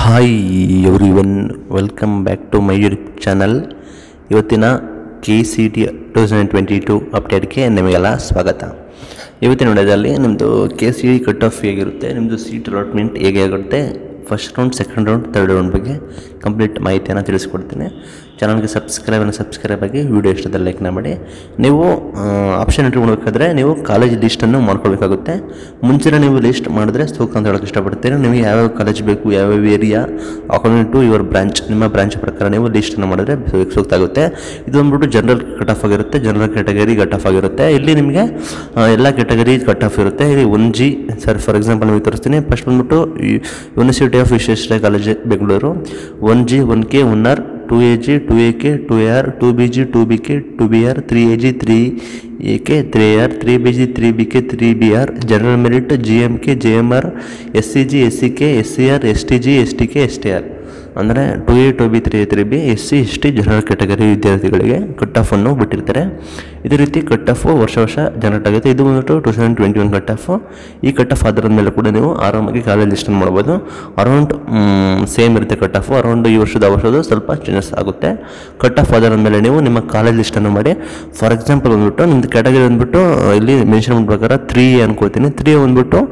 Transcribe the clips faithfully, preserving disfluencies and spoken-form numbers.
Hi everyone, welcome back to my YouTube channel. ಇವತ್ತಿನ K C T two thousand twenty two ಅಪ್ಡೇಟ್ಗೆ ನಿಮಗೆಲ್ಲ ಸ್ವಾಗತ. ಇವತ್ತಿನ ವಿಡಿಯೋದಲ್ಲಿ ನಿಮ್ಮದು K C T cut off ಹೇಗಿರುತ್ತೆ, ನಿಮ್ಮದು ಸೀಟ್ ಅಲಾಟ್ಮೆಂಟ್ ಹೇಗೆ ಆಗುತ್ತೆ, first round, second round, third round ಬಗ್ಗೆ ಕಂಪ್ಲೀಟ್ ಮಾಹಿತಿಯನ್ನು ತಿಳಿಸ್ಕೊಡ್ತೀನಿ. ಚಾನಲ್ಗೆ ಸಬ್ಸ್ಕ್ರೈಬನ್ನು ಸಬ್ಸ್ಕ್ರೈಬ್ ಆಗಿ ವಿಡಿಯೋ ಇಷ್ಟದಲ್ಲಿ ಲೈಕ್ನ ಮಾಡಿ. ನೀವು ಆಪ್ಷನ್ ಎಂಟ್ರಿ ಮಾಡಬೇಕಾದ್ರೆ ನೀವು ಕಾಲೇಜ್ ಲಿಸ್ಟನ್ನು ಮಾಡ್ಕೊಳ್ಬೇಕಾಗುತ್ತೆ. ಮುಂಚೆನೇ ನೀವು ಲಿಸ್ಟ್ ಮಾಡಿದ್ರೆ ಸೂಕ್ತ ಅಂತ ಹೇಳೋಕ್ಕೆ ಇಷ್ಟಪಡ್ತೀನಿ. ನಿಮಗೆ ಯಾವ್ಯಾವ ಕಾಲೇಜ್ ಬೇಕು, ಯಾವ್ಯಾವ area according to your branch, ನಿಮ್ಮ ಬ್ರಾಂಚ್ ಪ್ರಕಾರ ನೀವು ಲಿಸ್ಟನ್ನು ಮಾಡಿದ್ರೆ ಸೂಕ್ತ ಆಗುತ್ತೆ. ಇದು ಬಂದ್ಬಿಟ್ಟು ಜನರಲ್ ಕಟ್ ಆಫ್ ಆಗಿರುತ್ತೆ, ಜನರಲ್ ಕ್ಯಾಟಗರಿ ಕಟ್ ಆಫ್ ಆಗಿರುತ್ತೆ. ಇಲ್ಲಿ ನಿಮಗೆ ಎಲ್ಲ ಕ್ಯಾಟಗರಿ ಕಟ್ ಆಫ್ ಇರುತ್ತೆ. ಇಲ್ಲಿ one G sir for example ನಿಮಗೆ ತೋರಿಸ್ತೀನಿ. ಫಸ್ಟ್ ಬಂದ್ಬಿಟ್ಟು university of Visvesvaraya college Bengaluru, one G one K one R, two A G two A K two A R, two B G two B K two B R, three A G three A K three A R, three B G three B K three B R, general merit G M K J M R, S C G S C K S C R, S T G S T K S T R. ಅಂದರೆ two A two B three A three B S C S T general category ವಿದ್ಯಾರ್ಥಿಗಳಿಗೆ cut ಆಫನ್ನು ಬಿಟ್ಟಿರ್ತಾರೆ. ಇದೇ ರೀತಿ cut off ವರ್ಷ ವರ್ಷ generate ಆಗುತ್ತೆ. ಇದು ಬಂದ್ಬಿಟ್ಟು two thousand twenty one cut off. ಈ ಕಟ್ ಆಫ್ ಆಧಾರದ ಮೇಲೆ ಕೂಡ ನೀವು ಆರಾಮಾಗಿ ಕಾಲೇಜ್ ಲಿಸ್ಟನ್ನು ಮಾಡ್ಬೋದು. ಅರೌಂಡ್ ಸೇಮ್ ಇರುತ್ತೆ ಕಟ್ ಆಫು. ಅರೌಂಡ್ ಈ ವರ್ಷದ ಆ ವರ್ಷದ ಸ್ವಲ್ಪ ಚೇಂಜಸ್ ಆಗುತ್ತೆ. ಕಟ್ ಆಫ್ ಆಧಾರದ ಮೇಲೆ ನೀವು ನಿಮ್ಮ ಕಾಲೇಜ್ ಲಿಸ್ಟನ್ನು ಮಾಡಿ. ಫಾರ್ ಎಕ್ಸಾಂಪಲ್ ಬಂದ್ಬಿಟ್ಟು ನಿಮ್ಮದು ಕ್ಯಾಟಗರಿ ಬಂದ್ಬಿಟ್ಟು ಇಲ್ಲಿ ಮೆನ್ಷನ್ ಮಾಡೋ ಪ್ರಕಾರ ತ್ರೀ ಎ ಅನ್ಕೋತೀನಿ. ತ್ರೀ ಎ ಬಂದ್ಬಿಟ್ಟು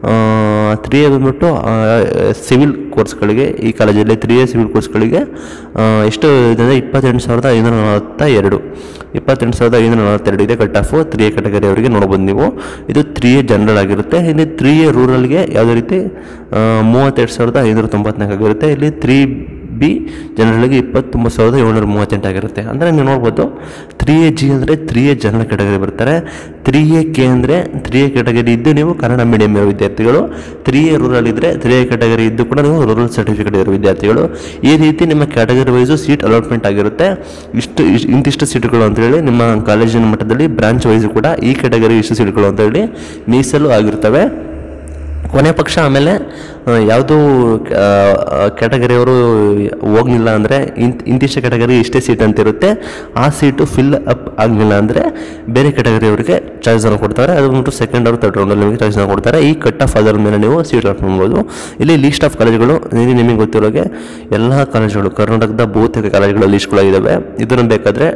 ತ್ರೀ ಎ ಬಂದ್ಬಿಟ್ಟು ಸಿವಿಲ್ ಕೋರ್ಸ್ಗಳಿಗೆ ಈ ಕಾಲೇಜಲ್ಲಿ ತ್ರೀ ಎ ಸಿವಿಲ್ ಕೋರ್ಸ್ಗಳಿಗೆ ಎಷ್ಟು ಇದೆ, ಇಪ್ಪತ್ತೆಂಟು ಸಾವಿರದ ಐನೂರ ನಲವತ್ತ ಎರಡು ಇಪ್ಪತ್ತೆಂಟು ಸಾವಿರದ ಐನೂರ ನಲವತ್ತೆರಡು ಇದೆ cut off three A category ಅವರಿಗೆ ನೋಡ್ಬೋದು ನೀವು. ಇದು ತ್ರೀ ಎ ಜನರಲ್ ಆಗಿರುತ್ತೆ. ಇಲ್ಲಿ ತ್ರೀ ಎ ರೂರಲ್ಗೆ ಯಾವುದೇ ರೀತಿ ಮೂವತ್ತೆರಡು ಸಾವಿರದ ಐನೂರ ತೊಂಬತ್ನಾಲ್ಕು ಆಗಿರುತ್ತೆ. ಇಲ್ಲಿ ತ್ರೀ ಬಿ ಜನರಲ್ಗೆ ಇಪ್ಪತ್ತೊಂಬತ್ತು ಸಾವಿರದ ಏಳ್ನೂರ ಮೂವತ್ತೆಂಟು ಆಗಿರುತ್ತೆ. ಅಂದರೆ ನೀವು ನೋಡ್ಬೋದು ತ್ರೀ ಎ ಜಿ ಅಂದರೆ ತ್ರೀ ಎ ಜನರಲ್ ಕ್ಯಾಟಗರಿ ಬರ್ತಾರೆ. ತ್ರೀ ಎ ಕೆ ಅಂದರೆ ತ್ರೀ ಎ ಕ್ಯಾಟಗರಿ ಇದ್ದು ನೀವು ಕನ್ನಡ ಮೀಡಿಯಂ ಇರೋ ವಿದ್ಯಾರ್ಥಿಗಳು. ತ್ರೀ ಎ ರೂರಲ್ ಇದ್ದರೆ ತ್ರೀ ಎ ಕ್ಯಾಟಗರಿ ಇದ್ದು ಕೂಡ ನೀವು ರೂರಲ್ ಸರ್ಟಿಫಿಕೇಟ್ ಇರೋ ವಿದ್ಯಾರ್ಥಿಗಳು. ಈ ರೀತಿ ನಿಮ್ಮ ಕ್ಯಾಟಗರಿ ವೈಸು ಸೀಟ್ ಅಲಾಟ್ಮೆಂಟ್ ಆಗಿರುತ್ತೆ. ಇಷ್ಟು ಇಂತಿಷ್ಟು ಸೀಟುಗಳು ಅಂತೇಳಿ ನಿಮ್ಮ ಕಾಲೇಜಿನ ಮಟ್ಟದಲ್ಲಿ ಬ್ರಾಂಚ್ ವೈಸು ಕೂಡ ಈ ಕ್ಯಾಟಗರಿ ಇಷ್ಟು ಸೀಟುಗಳು ಅಂತೇಳಿ ಮೀಸಲು ಆಗಿರ್ತವೆ. ಕೊನೆ ಪಕ್ಷ ಆಮೇಲೆ ಯಾವುದೂ ಕ್ಯಾಟಗರಿಯವರು ಹೋಗಲಿಲ್ಲ ಅಂದರೆ ಇಂತ ಇಂತಿಷ್ಟ ಕ್ಯಾಟಗರಿ ಇಷ್ಟೇ ಸೀಟ್ ಅಂತಿರುತ್ತೆ. ಆ ಸೀಟು ಫಿಲ್ ಅಪ್ ಆಗಲಿಲ್ಲ ಅಂದರೆ ಬೇರೆ ಕ್ಯಾಟಗರಿಯವರಿಗೆ ಚಾಯ್ಸನ್ನು ಕೊಡ್ತಾರೆ. ಅದು ಬಂದ್ಬಿಟ್ಟು ಸೆಕೆಂಡ್ ಆರ್ ಥರ್ಡ್ ರೌಂಡಲ್ಲಿ ನಿಮಗೆ ಚಾಯ್ಸನ್ನು ಕೊಡ್ತಾರೆ. ಈ ಕಟ್ ಆಫ್ ಆಧಾರದ ಮೇಲೆ ನೀವು ಸೀಟ್ ಅಲಾಟ್ ಮಾಡ್ಬೋದು. ಇಲ್ಲಿ ಲೀಸ್ಟ್ ಆಫ್ ಕಾಲೇಜುಗಳು ನಿಮಗೆ ಗೊತ್ತಿರೋಗೆ ಎಲ್ಲ ಕಾಲೇಜುಗಳು ಕರ್ನಾಟಕದ ಬಹುತೇಕ ಕಾಲೇಜುಗಳ ಲೀಸ್ಟ್ಗಳಾಗಿದ್ದಾವೆ. ಇದನ್ನು ಬೇಕಾದರೆ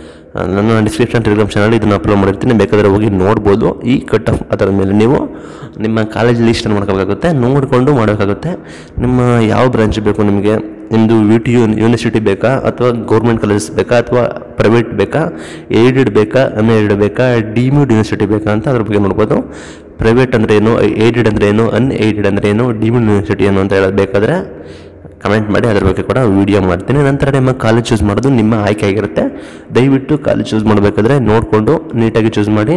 ನನ್ನ ಡಿಸ್ಕ್ರಿಪ್ಷನ್ ಟೆಲಿಗ್ರಾಮ್ ಚಾನಲ್ ಇದನ್ನು ಅಪ್ಲೋಡ್ ಮಾಡಿರ್ತೀನಿ, ಬೇಕಾದರೆ ಹೋಗಿ ನೋಡ್ಬೋದು. ಈ ಕಟ್ ಆಫ್ ಅದರ ಮೇಲೆ ನೀವು ನಿಮ್ಮ ಕಾಲೇಜ್ ಲಿಸ್ಟನ್ನು ಮಾಡ್ಕೋಬೇಕಾಗುತ್ತೆ, ನೋಡಿಕೊಂಡು ಮಾಡಬೇಕಾಗುತ್ತೆ. ನಿಮ್ಮ ಯಾವ ಬ್ರಾಂಚ್ ಬೇಕು ನಿಮಗೆ, ನಿಮ್ಮದು ವಿ ಟಿ ಯು ಯೂನಿವರ್ಸಿಟಿ ಬೇಕಾ ಅಥವಾ ಗೌರ್ಮೆಂಟ್ ಕಾಲೇಜಸ್ ಬೇಕಾ ಅಥವಾ ಪ್ರೈವೇಟ್ ಬೇಕಾ, ಏಡೆಡ್ ಬೇಕಾ, ಅನ್ಏಡೆಡ್ ಬೇಕಾ, ಡಿಮ್ಯೂಡ್ ಯೂನಿವರ್ಸಿಟಿ ಬೇಕಾ ಅಂತ ಅದ್ರ ಬಗ್ಗೆ ನೋಡ್ಬೋದು. ಪ್ರೈವೇಟ್ ಅಂದರೆ ಏನು, ಏಡೆಡ್ ಅಂದರೆ ಏನು, ಅನ್ಏಡೆಡ್ ಅಂದರೆ ಏನು, ಡಿಮ್ಯೂಡ್ ಯೂನಿವರ್ಸಿಟಿ ಏನು ಅಂತ ಹೇಳೋದು ಬೇಕಾದರೆ ಕಮೆಂಟ್ ಮಾಡಿ, ಅದ್ರ ಬಗ್ಗೆ ಕೂಡ ವೀಡಿಯೋ ಮಾಡ್ತೀನಿ. ನಂತರ ನಿಮ್ಮ ಕಾಲೇಜ್ ಚೂಸ್ ಮಾಡೋದು ನಿಮ್ಮ ಆಯ್ಕೆ ಆಗಿರುತ್ತೆ. ದಯವಿಟ್ಟು ಕಾಲೇಜ್ ಚೂಸ್ ಮಾಡಬೇಕಾದ್ರೆ ನೋಡಿಕೊಂಡು ನೀಟಾಗಿ ಚೂಸ್ ಮಾಡಿ.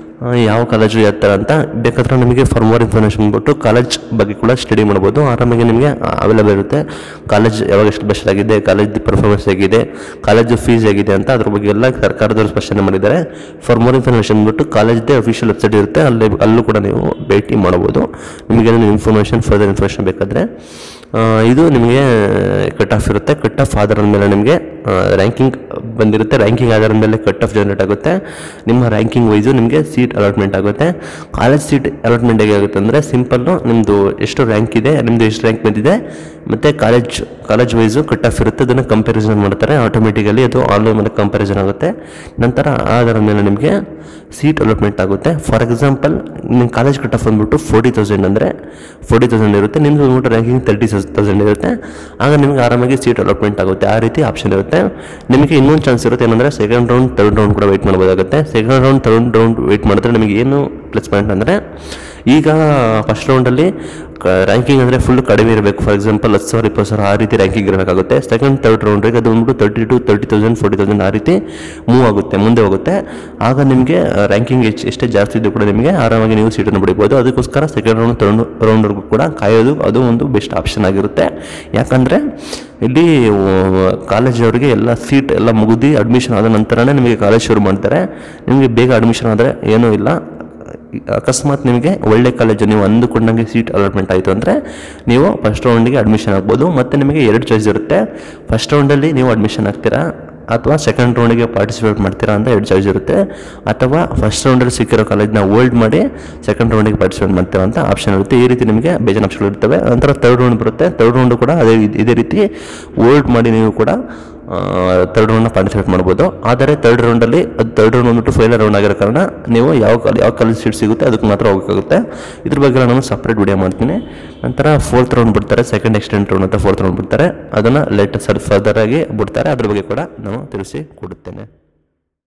ಯಾವ ಕಾಲೇಜು ಯಾವ ಥರ ಅಂತ ಬೇಕಾದ್ರೆ ನಿಮಗೆ ಫಾರ್ ಮೋರ್ ಇನ್ಫಾರ್ಮೇಷನ್ ಬಂದ್ಬಿಟ್ಟು ಕಾಲೇಜ್ ಬಗ್ಗೆ ಕೂಡ ಸ್ಟಡಿ ಮಾಡ್ಬೋದು. ಆರಾಮಾಗಿ ನಿಮಗೆ ಅವೈಲೇಬಲ್ ಇರುತ್ತೆ. ಕಾಲೇಜ್ ಯಾವಾಗ ಎಷ್ಟು ಬೆಸ್ಟ್ ಆಗಿದೆ, ಕಾಲೇಜ್ ಪರ್ಫಾರ್ಮೆನ್ಸ್ ಹೇಗಿದೆ, ಕಾಲೇಜು ಫೀಸ್ ಹೇಗಿದೆ ಅಂತ ಅದ್ರ ಬಗ್ಗೆ ಎಲ್ಲ ಸರ್ಕಾರದವರು ಸ್ಪಷ್ಟನೆ ಮಾಡಿದ್ದಾರೆ. ಫಾರ್ ಮೋರ್ ಇನ್ಫಾರ್ಮೇಷನ್ ಬಂದ್ಬಿಟ್ಟು ಕಾಲೇಜ್ದೇ ಅಫಿಷಿಯಲ್ ವೆಬ್ಸೈಟ್ ಇರುತ್ತೆ, ಅಲ್ಲಿ ಅಲ್ಲೂ ಕೂಡ ನೀವು ಭೇಟಿ ಮಾಡ್ಬೋದು. ನಿಮಗೇನು ಇನ್ಫಾರ್ಮೇಷನ್ ಫರ್ದರ್ ಇನ್ಫಾರ್ಮೇಷನ್ ಬೇಕಾದರೆ. ಇದು ನಿಮಗೆ ಕಟ್ ಆಫ್ ಇರುತ್ತೆ. ಕಟ್ ಆಫ್ ಆಧಾರದ ಮೇಲೆ ನಿಮಗೆ ರ್ಯಾಂಕಿಂಗ್ ಬಂದಿರುತ್ತೆ. ರ್ಯಾಂಕಿಂಗ್ ಆಧಾರದ ಮೇಲೆ ಕಟ್ ಆಫ್ ಜನರೇಟ್ ಆಗುತ್ತೆ. ನಿಮ್ಮ ರ್ಯಾಂಕಿಂಗ್ ವೈಸು ನಿಮಗೆ ಸೀಟ್ ಅಲಾಟ್ಮೆಂಟ್ ಆಗುತ್ತೆ. ಕಾಲೇಜ್ ಸೀಟ್ ಅಲಾಟ್ಮೆಂಟ್ ಹೇಗೆ ಆಗುತ್ತೆ ಅಂದರೆ ಸಿಂಪಲ್ಲು ನಿಮ್ಮದು ಎಷ್ಟು ರ್ಯಾಂಕ್ ಇದೆ, ನಿಮ್ಮದು ಎಷ್ಟು ರ್ಯಾಂಕ್ ಬಂದಿದೆ ಮತ್ತು college college wise cut off ಇರುತ್ತೆ. ಅದನ್ನು ಕಂಪ್ಯಾರಿಸನ್ ಮಾಡ್ತಾರೆ ಆಟೋಮೆಟಿಕಲಿ. ಅದು ಆನ್ಲೈನ್ ಮೇಲೆ ಕಂಪ್ಯಾರಿಸನ್ ಆಗುತ್ತೆ. ನಂತರ ಆಧಾರದ ಮೇಲೆ ನಿಮಗೆ ಸೀಟ್ ಅಲಾಟ್ಮೆಂಟ್ ಆಗುತ್ತೆ. ಫಾರ್ ಎಕ್ಸಾಂಪಲ್ ನಿಮ್ಮ ಕಾಲೇಜ್ ಕಟ್ ಆಫ್ ಬಂದ್ಬಿಟ್ಟು ಫೋರ್ಟಿ ತೌಸಂಡ್ ಅಂದರೆ ಫೋರ್ಟಿ ತೌಸಂಡ್ ಇರುತ್ತೆ. ನಿಮ್ಮದು ಬಂದ್ಬಿಟ್ಟು ರ್ಯಾಂಕಿಂಗ್ ತರ್ಟಿ ತೌಸಂಡ್ ಇರುತ್ತೆ. ಆಗ ನಿಮಗೆ ಆರಾಮಾಗಿ ಸೀಟ್ ಅಲಾಟ್ಮೆಂಟ್ ಆಗುತ್ತೆ. ಆ ರೀತಿ ಆಪ್ಷನ್ ಇರುತ್ತೆ. ನಿಮಗೆ ಇನ್ನೊಂದು ಚಾನ್ಸ್ ಇರುತ್ತೆ ಏನಂದರೆ ಸೆಕೆಂಡ್ ರೌಂಡ್ ಥರ್ಡ್ ರೌಂಡ್ ಕೂಡ ವೆಯ್ಟ್ ಮಾಡ್ಬೋದಾಗುತ್ತೆ. Second round third round wait ಮಾಡಿದ್ರೆ ನಿಮಗೆ ಏನು ಪ್ಲಸ್ ಪಾಯಿಂಟ್ ಅಂದರೆ, ಈಗ ಫಸ್ಟ್ ರೌಂಡಲ್ಲಿ ರ್ಯಾಂಕಿಂಗ್ ಅಂದರೆ ಫುಲ್ ಕಡಿಮೆ ಇರಬೇಕು. ಫಾರ್ ಎಕ್ಸಾಂಪಲ್ ಹತ್ತು ಸಾವಿರ ಇಪ್ಪತ್ತು ಸಾವಿರ ಆ ರೀತಿ ರ್ಯಾಂಕಿಂಗ್ ಇರಬೇಕಾಗುತ್ತೆ. ಸೆಕೆಂಡ್ ಥರ್ಡ್ ರೌಂಡ್ಗೆ ಅದು ಬಂದ್ಬಿಟ್ಟು thirty to thirty thousand forty thousand ಆ ರೀತಿ ಮೂವ್ ಆಗುತ್ತೆ, ಮುಂದೆ ಹೋಗುತ್ತೆ. ಆಗ ನಿಮಗೆ ರ್ಯಾಂಕಿಂಗ್ ಹೆಚ್ಚು ಎಷ್ಟೇ ಜಾಸ್ತಿ ಇದ್ದು ಕೂಡ ನಿಮಗೆ ಆರಾಮಾಗಿ ನೀವು ಸೀಟನ್ನು ಪಡಿಬೋದು. ಅದಕ್ಕೋಸ್ಕರ ಸೆಕೆಂಡ್ ರೌಂಡ್ ಥರ್ಡ್ ರೌಂಡ್ವರೆಗೂ ಕೂಡ ಕಾಯೋದು ಅದು ಒಂದು ಬೆಸ್ಟ್ ಆಪ್ಷನ್ ಆಗಿರುತ್ತೆ. ಯಾಕಂದರೆ ಇಲ್ಲಿ ಕಾಲೇಜವರಿಗೆ ಎಲ್ಲ ಸೀಟ್ ಎಲ್ಲ ಮುಗಿದು ಅಡ್ಮಿಷನ್ ಆದ ನಂತರನೇ ನಿಮಗೆ ಕಾಲೇಜ್ ಶುರು ಮಾಡ್ತಾರೆ. ನಿಮಗೆ ಬೇಗ ಅಡ್ಮಿಷನ್ ಆದರೆ ಏನೂ ಇಲ್ಲ. ಅಕಸ್ಮಾತ್ ನಿಮಗೆ ಒಳ್ಳೆ ಕಾಲೇಜು ನೀವು ಅಂದುಕೊಂಡಂಗೆ ಸೀಟ್ ಅಲಾಟ್ಮೆಂಟ್ ಆಯಿತು ಅಂದರೆ ನೀವು ಫಸ್ಟ್ ರೌಂಡಿಗೆ ಅಡ್ಮಿಷನ್ ಆಗ್ಬೋದು. ಮತ್ತು ನಿಮಗೆ ಎರಡು ಚಾಯ್ಸ್ ಇರುತ್ತೆ. ಫಸ್ಟ್ ರೌಂಡಲ್ಲಿ ನೀವು ಅಡ್ಮಿಷನ್ ಆಗ್ತೀರಾ, ಅಥವಾ ಸೆಕೆಂಡ್ ರೌಂಡಿಗೆ ಪಾರ್ಟಿಸಿಪೇಟ್ ಮಾಡ್ತೀರಾ ಅಂತ ಎರಡು ಚಾಯ್ಸ್ ಇರುತ್ತೆ, ಅಥವಾ ಫಸ್ಟ್ ರೌಂಡಲ್ಲಿ ಸಿಕ್ಕಿರೋ ಕಾಲೇಜ್ನ ಹೋಲ್ಡ್ ಮಾಡಿ ಸೆಕೆಂಡ್ ರೌಂಡಿಗೆ ಪಾರ್ಟಿಸಿಪೇಟ್ ಮಾಡ್ತೀರಾ ಅಂತ ಆಪ್ಷನ್ ಇರುತ್ತೆ. ಈ ರೀತಿ ನಿಮಗೆ ಬೇಜಾನ್ ಆಪ್ಷನ್ಗಳು ಇರ್ತವೆ. ನಂತರ ತರ್ಡ್ ರೌಂಡ್ ಬರುತ್ತೆ. ತರ್ಡ್ ರೌಂಡು ಕೂಡ ಅದೇ ಇದೇ ರೀತಿ ಹೋಲ್ಡ್ ಮಾಡಿ ನೀವು ಕೂಡ ತರ್ಡ್ ರೌಂಡ್ನ ಪಾರ್ಟಿಸಿಪೇಟ್ ಮಾಡ್ಬೋದು. ಆದರೆ ತರ್ಡ್ ರೌಂಡಲ್ಲಿ ಅದು ತರ್ಡ್ ರೌಂಡ್ ಬಂದ್ಬಿಟ್ಟು ಫೈನಲ್ ರೌಂಡ್ ಆಗಿರೋ ಕಾರಣ ನೀವು ಯಾವ ಕಾಲ ಯಾವ ಕಾಲೇಜ್ ಸೀಟ್ ಸಿಗುತ್ತೆ ಅದಕ್ಕೆ ಮಾತ್ರ ಹೋಗೋಕ್ಕಾಗುತ್ತೆ. ಇದ್ರ ಬಗ್ಗೆ ನಾನು ಸಪ್ರೇಟ್ ವಿಡಿಯೋ ಮಾಡ್ತೀನಿ. ನಂತರ ಫೋರ್ತ್ ರೌಂಡ್ ಬಿಡ್ತಾರೆ, ಸೆಕೆಂಡ್ ಎಕ್ಸ್ಟೆಂಟ್ ರೌಂಡ್ ಅಂತ ಫೋರ್ತ್ ರೌಂಡ್ ಬಿಡ್ತಾರೆ. ಅದನ್ನು ಲೇಟೆಸ್ಟ್ ಫರ್ದರ್ ಆಗಿ ಬಿಡ್ತಾರೆ. ಅದ್ರ ಬಗ್ಗೆ ಕೂಡ ನಾನು ತಿಳಿಸಿ ಕೊಡುತ್ತೇನೆ.